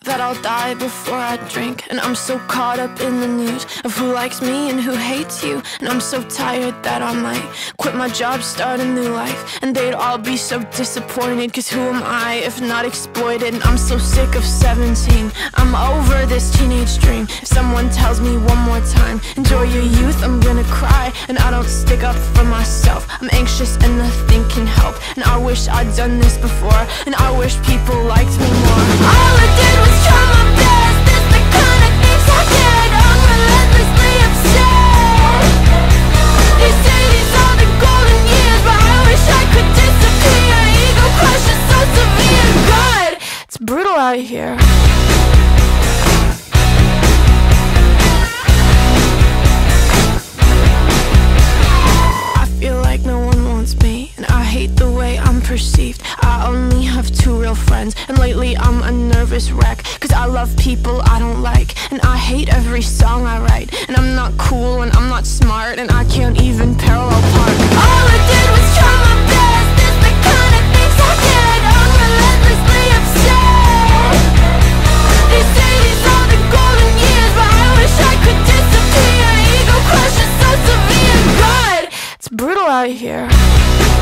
that I'll die before I drink. And I'm so caught up in the news of who likes me and who hates you. And I'm so tired that I might quit my job, start a new life. And they'd all be so disappointed, cause who am I if not exploited? And I'm so sick of 17, I'm over this teenage dream. If someone tells me one more time, enjoy your youth, I'm gonna cry. And I don't stick up for myself, I'm anxious and nothing can help. And I wish I'd done this before, and I wish people liked me more. All I did was try my best, this the kind of things I did. I'm relentlessly obsessed. They say these are the golden years, but I wish I could disappear. Ego crush is so severe. God, it's brutal out here. I feel like no one wants me, and I hate the way I'm perceived. I only have 2 real friends, and lately I'm a nervous wreck. Cause I love people I don't like, and I hate every song I write. And I'm not cool, and I'm not smart, and I can't even parallel park. All I did was try my best, this the kind of things I did. I'm relentlessly obsessed. They say these are the golden years, but I wish I could disappear. Ego crush is so severe. God, it's brutal out here.